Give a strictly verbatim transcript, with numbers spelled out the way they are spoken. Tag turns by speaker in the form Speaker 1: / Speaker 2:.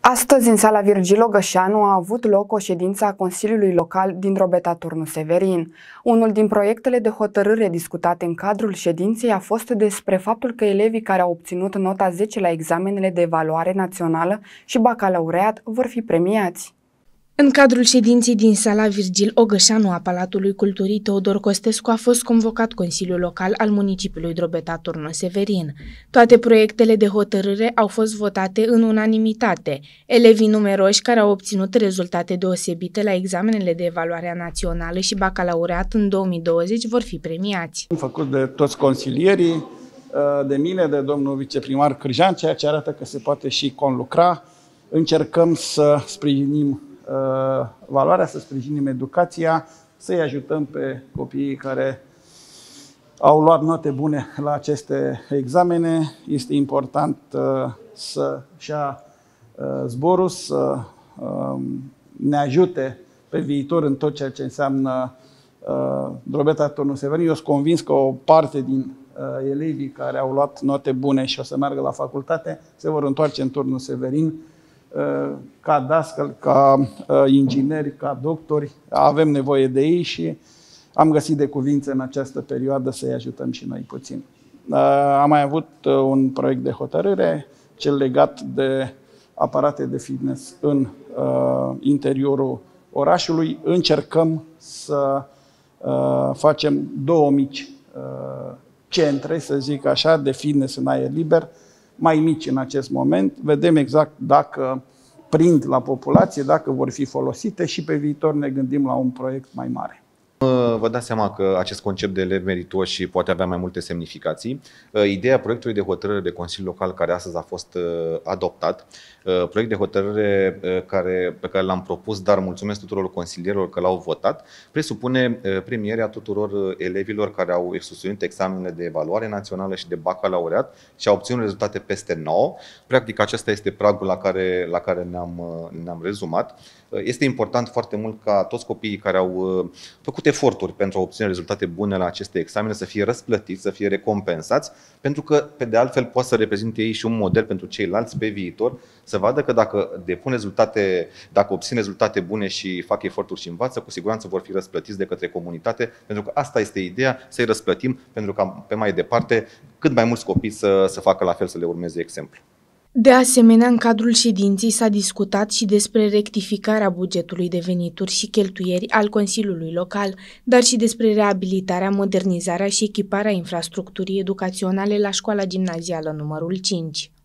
Speaker 1: Astăzi, în sala Virgil Ogășanu, a avut loc o ședință a Consiliului Local din Drobeta Turnu Severin. Unul din proiectele de hotărâre discutate în cadrul ședinței a fost despre faptul că elevii care au obținut nota zece la examenele de evaluare națională și bacalaureat vor fi premiați.
Speaker 2: În cadrul ședinței din sala Virgil Ogășanu a Palatului Culturii Teodor Costescu a fost convocat Consiliul Local al municipiului Drobeta Turnu Severin. Toate proiectele de hotărâre au fost votate în unanimitate. Elevii numeroși care au obținut rezultate deosebite la examenele de evaluare națională și bacalaureat în două mii douăzeci vor fi premiați.
Speaker 3: Am făcut de toți consilierii, de mine, de domnul viceprimar Cârjan, ceea ce arată că se poate și conlucra. Încercăm să sprijinim valoarea, să sprijinim educația, să-i ajutăm pe copiii care au luat note bune la aceste examene. Este important să-și ia zborul, să ne ajute pe viitor în tot ceea ce înseamnă Drobeta Turnu Severin. Eu sunt convins că o parte din elevii care au luat note bune și o să meargă la facultate se vor întoarce în Turnu Severin ca dascăl, ca ingineri, ca doctori. Avem nevoie de ei și am găsit de cuvință în această perioadă să-i ajutăm și noi puțin. Am mai avut un proiect de hotărâre, cel legat de aparate de fitness în interiorul orașului. Încercăm să facem două mici centre, să zic așa, de fitness în aer liber, mai mici în acest moment. Vedem exact dacă prind la populație, dacă vor fi folosite și pe viitor ne gândim la un proiect mai mare.
Speaker 4: Vă dați seama că acest concept de elevi meritoși poate avea mai multe semnificații. Ideea proiectului de hotărâre de Consiliu Local care astăzi a fost adoptat, proiect de hotărâre care, pe care l-am propus, dar mulțumesc tuturor consilierilor că l-au votat, presupune premierea tuturor elevilor care au susținut examenele de evaluare națională și de bacalaureat și au obținut rezultate peste nouă. Practic acesta este pragul la care, la care ne-am ne-am rezumat. Este important foarte mult ca toți copiii care au făcut eforturi pentru a obține rezultate bune la aceste examene să fie răsplătiți, să fie recompensați, pentru că, pe de altfel, pot să reprezinte ei și un model pentru ceilalți pe viitor, să vadă că dacă depun rezultate, dacă obțin rezultate bune și fac eforturi și învață, cu siguranță vor fi răsplătiți de către comunitate, pentru că asta este ideea, să-i răsplătim, pentru ca pe mai departe cât mai mulți copii să, să facă la fel, să le urmeze exemplu.
Speaker 2: De asemenea, în cadrul ședinței s-a discutat și despre rectificarea bugetului de venituri și cheltuieri al Consiliului Local, dar și despre reabilitarea, modernizarea și echiparea infrastructurii educaționale la școala gimnazială numărul cinci.